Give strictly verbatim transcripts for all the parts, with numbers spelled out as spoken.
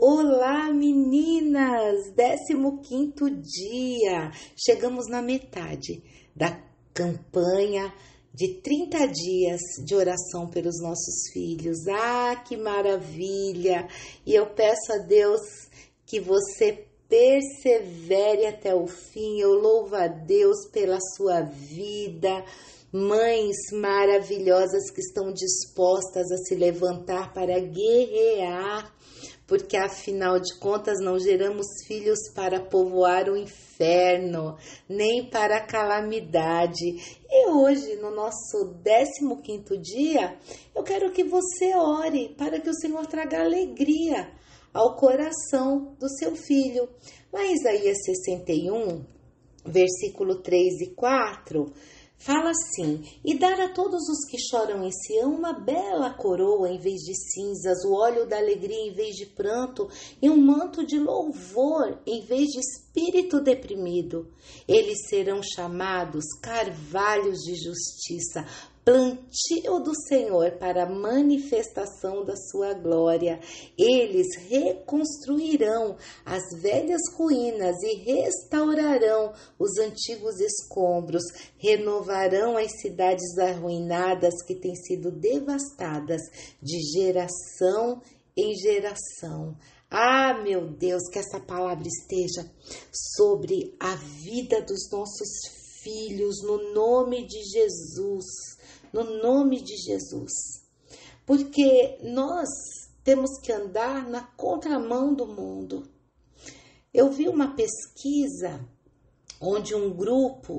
Olá, meninas! décimo quinto dia. Chegamos na metade da campanha de trinta dias de oração pelos nossos filhos. Ah, que maravilha! E eu peço a Deus que você persevere até o fim. Eu louvo a Deus pela sua vida. Mães maravilhosas que estão dispostas a se levantar para guerrear, porque afinal de contas não geramos filhos para povoar o inferno, nem para a calamidade. E hoje, no nosso décimo quinto dia, eu quero que você ore para que o Senhor traga alegria ao coração do seu filho. Lá em Isaías sessenta e um, versículo três e quatro, fala assim: e dar a todos os que choram em Sião uma bela coroa em vez de cinzas, o óleo da alegria em vez de pranto, e um manto de louvor em vez de espírito deprimido. Eles serão chamados carvalhos de justiça, plantio do Senhor para a manifestação da sua glória. Eles reconstruirão as velhas ruínas e restaurarão os antigos escombros, renovarão as cidades arruinadas que têm sido devastadas de geração em geração. Ah, meu Deus, que essa palavra esteja sobre a vida dos nossos filhos, no nome de Jesus. No nome de Jesus, porque nós temos que andar na contramão do mundo. Eu vi uma pesquisa onde um grupo,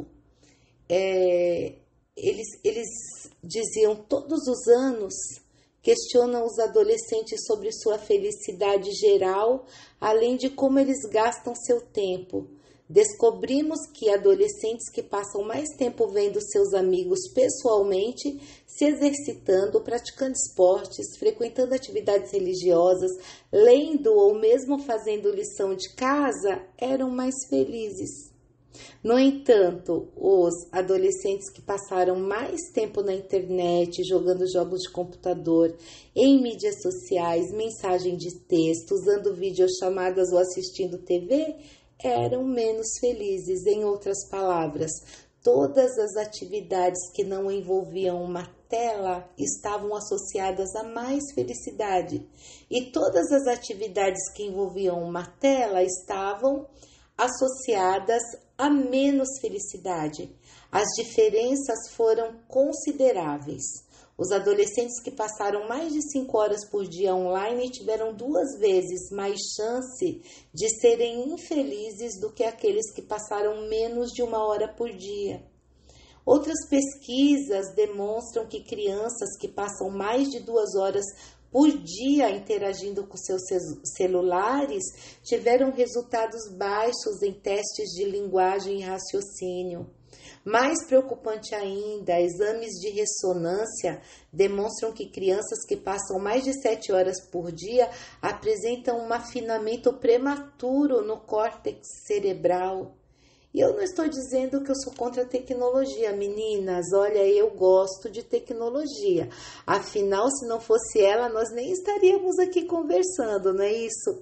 é, eles, eles diziam todos os anos, questionam os adolescentes sobre sua felicidade geral, além de como eles gastam seu tempo. Descobrimos que adolescentes que passam mais tempo vendo seus amigos pessoalmente, se exercitando, praticando esportes, frequentando atividades religiosas, lendo ou mesmo fazendo lição de casa, eram mais felizes. No entanto, os adolescentes que passaram mais tempo na internet, jogando jogos de computador, em mídias sociais, mensagem de texto, usando videochamadas ou assistindo T V, eram menos felizes. Em outras palavras, todas as atividades que não envolviam uma tela estavam associadas a mais felicidade, e todas as atividades que envolviam uma tela estavam associadas a menos felicidade. As diferenças foram consideráveis. Os adolescentes que passaram mais de cinco horas por dia online tiveram duas vezes mais chance de serem infelizes do que aqueles que passaram menos de uma hora por dia. Outras pesquisas demonstram que crianças que passam mais de duas horas por dia interagindo com seus celulares tiveram resultados baixos em testes de linguagem e raciocínio. Mais preocupante ainda, exames de ressonância demonstram que crianças que passam mais de sete horas por dia apresentam um afinamento prematuro no córtex cerebral. E eu não estou dizendo que eu sou contra a tecnologia, meninas. Olha, eu gosto de tecnologia. Afinal, se não fosse ela, nós nem estaríamos aqui conversando, não é isso?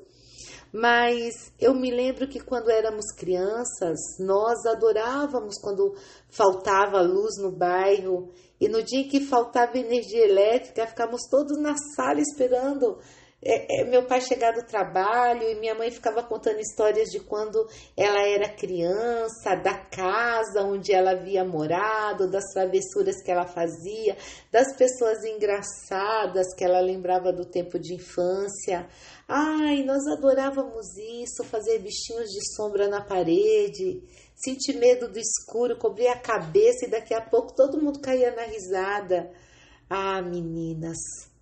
Mas eu me lembro que quando éramos crianças, nós adorávamos quando faltava luz no bairro. E no dia que faltava energia elétrica, ficávamos todos na sala esperando é, é, meu pai chegar do trabalho, e minha mãe ficava contando histórias de quando ela era criança, da casa onde ela havia morado, das travessuras que ela fazia, das pessoas engraçadas que ela lembrava do tempo de infância. Ai, nós adorávamos isso, fazer bichinhos de sombra na parede, sentir medo do escuro, cobrir a cabeça e daqui a pouco todo mundo caía na risada. Ah, meninas,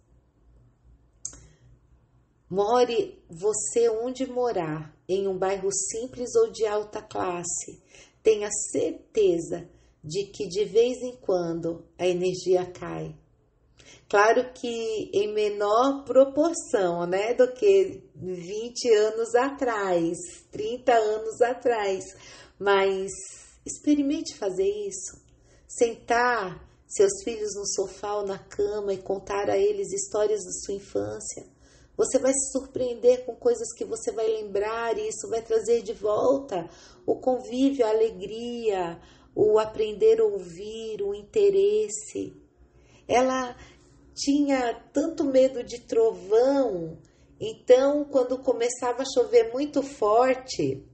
more você onde morar, em um bairro simples ou de alta classe, tenha certeza de que de vez em quando a energia cai. Claro que em menor proporção, né, do que vinte anos atrás, trinta anos atrás, mas experimente fazer isso. Sentar seus filhos no sofá ou na cama e contar a eles histórias da sua infância. Você vai se surpreender com coisas que você vai lembrar e isso vai trazer de volta o convívio, a alegria, o aprender a ouvir, o interesse. Ela tinha tanto medo de trovão, então quando começava a chover muito forte,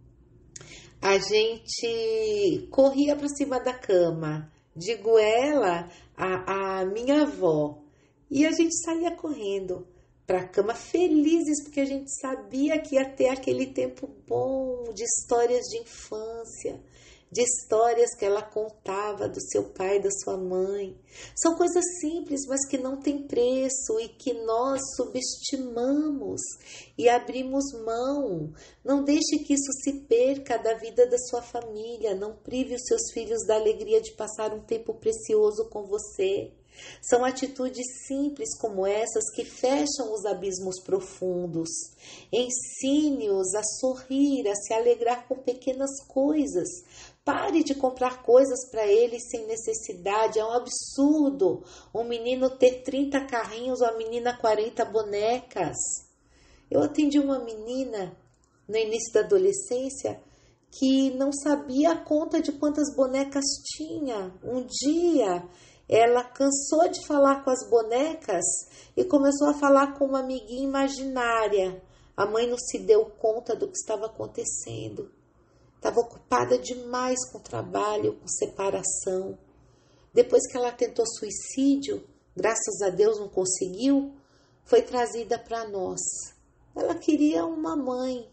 a gente corria para cima da cama. Digo ela, a, a minha avó. E a gente saía correndo para a cama felizes, porque a gente sabia que ia ter aquele tempo bom de histórias de infância, de histórias que ela contava do seu pai, da sua mãe. São coisas simples, mas que não têm preço e que nós subestimamos e abrimos mão. Não deixe que isso se perca da vida da sua família. Não prive os seus filhos da alegria de passar um tempo precioso com você. São atitudes simples como essas que fecham os abismos profundos. Ensine-os a sorrir, a se alegrar com pequenas coisas. Pare de comprar coisas para eles sem necessidade. É um absurdo um menino ter trinta carrinhos ou a menina quarenta bonecas. Eu atendi uma menina no início da adolescência que não sabia a conta de quantas bonecas tinha. Um dia ela cansou de falar com as bonecas e começou a falar com uma amiguinha imaginária. A mãe não se deu conta do que estava acontecendo. Estava ocupada demais com trabalho, com separação. Depois que ela tentou suicídio, graças a Deus não conseguiu, foi trazida para nós. Ela queria uma mãe.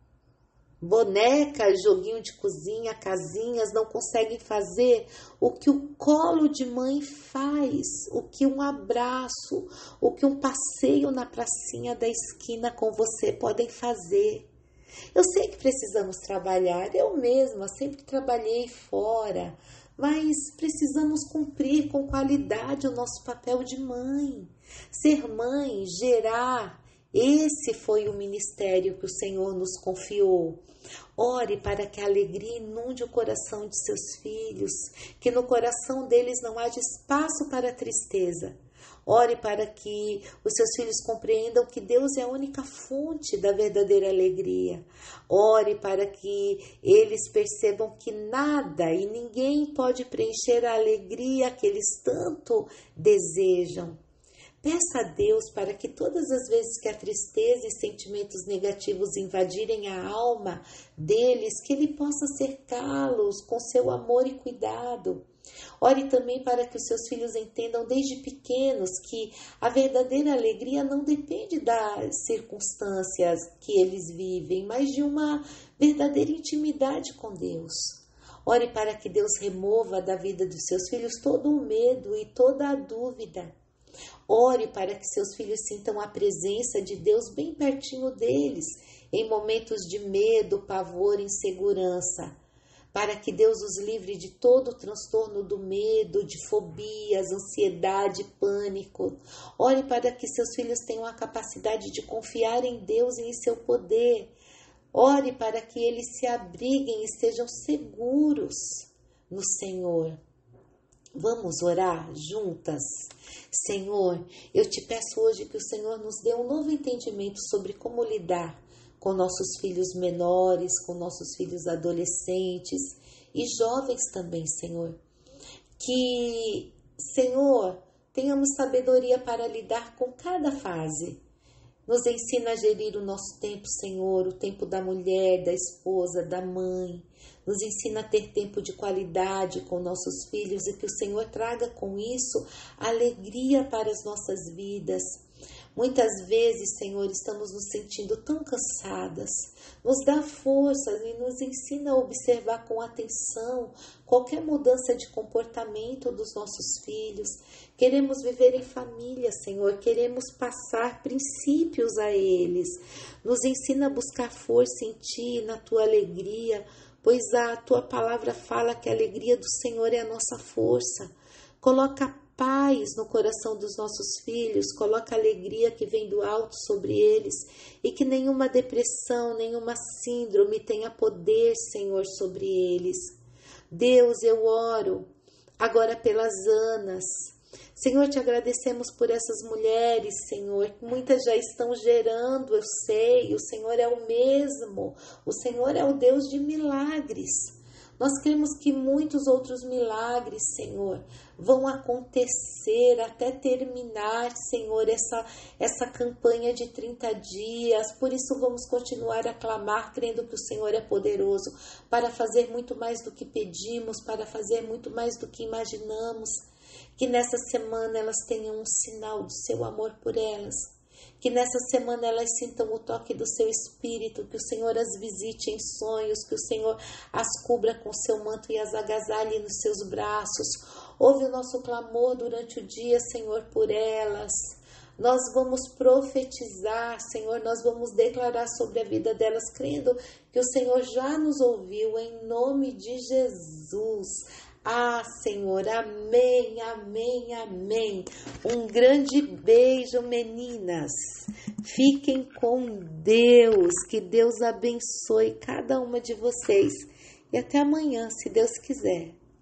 Bonecas, joguinho de cozinha, casinhas não conseguem fazer o que o colo de mãe faz, o que um abraço, o que um passeio na pracinha da esquina com você podem fazer. Eu sei que precisamos trabalhar, eu mesma sempre trabalhei fora, mas precisamos cumprir com qualidade o nosso papel de mãe. Ser mãe, gerar, esse foi o ministério que o Senhor nos confiou. Ore para que a alegria inunde o coração de seus filhos, que no coração deles não haja espaço para a tristeza. Ore para que os seus filhos compreendam que Deus é a única fonte da verdadeira alegria. Ore para que eles percebam que nada e ninguém pode preencher a alegria que eles tanto desejam. Peça a Deus para que todas as vezes que a tristeza e sentimentos negativos invadirem a alma deles, que Ele possa cercá-los com seu amor e cuidado. Ore também para que os seus filhos entendam desde pequenos que a verdadeira alegria não depende das circunstâncias que eles vivem, mas de uma verdadeira intimidade com Deus. Ore para que Deus remova da vida dos seus filhos todo o medo e toda a dúvida. Ore para que seus filhos sintam a presença de Deus bem pertinho deles, em momentos de medo, pavor e insegurança. Para que Deus os livre de todo o transtorno do medo, de fobias, ansiedade, pânico. Ore para que seus filhos tenham a capacidade de confiar em Deus e em seu poder. Ore para que eles se abriguem e sejam seguros no Senhor. Vamos orar juntas? Senhor, eu te peço hoje que o Senhor nos dê um novo entendimento sobre como lidar com nossos filhos menores, com nossos filhos adolescentes e jovens também, Senhor. Que, Senhor, tenhamos sabedoria para lidar com cada fase. Nos ensina a gerir o nosso tempo, Senhor, o tempo da mulher, da esposa, da mãe. Nos ensina a ter tempo de qualidade com nossos filhos e que o Senhor traga com isso alegria para as nossas vidas. Muitas vezes, Senhor, estamos nos sentindo tão cansadas. Nos dá forças e nos ensina a observar com atenção qualquer mudança de comportamento dos nossos filhos. Queremos viver em família, Senhor. Queremos passar princípios a eles. Nos ensina a buscar força em Ti, na Tua alegria, pois a Tua palavra fala que a alegria do Senhor é a nossa força. Coloca paz no coração dos nossos filhos, coloca a alegria que vem do alto sobre eles e que nenhuma depressão, nenhuma síndrome tenha poder, Senhor, sobre eles. Deus, eu oro agora pelas Anas, Senhor, te agradecemos por essas mulheres, Senhor. Muitas já estão gerando, eu sei. O Senhor é o mesmo. O Senhor é o Deus de milagres. Nós cremos que muitos outros milagres, Senhor, vão acontecer até terminar, Senhor, essa, essa campanha de trinta dias. Por isso vamos continuar a clamar, crendo que o Senhor é poderoso para fazer muito mais do que pedimos, para fazer muito mais do que imaginamos. Que nessa semana elas tenham um sinal do seu amor por elas. Que nessa semana elas sintam o toque do seu Espírito, que o Senhor as visite em sonhos, que o Senhor as cubra com seu manto e as agasalhe nos seus braços. Ouve o nosso clamor durante o dia, Senhor, por elas. Nós vamos profetizar, Senhor, nós vamos declarar sobre a vida delas, crendo que o Senhor já nos ouviu, em nome de Jesus. Ah, Senhor, amém, amém, amém. Um grande beijo, meninas. Fiquem com Deus. Que Deus abençoe cada uma de vocês. E até amanhã, se Deus quiser.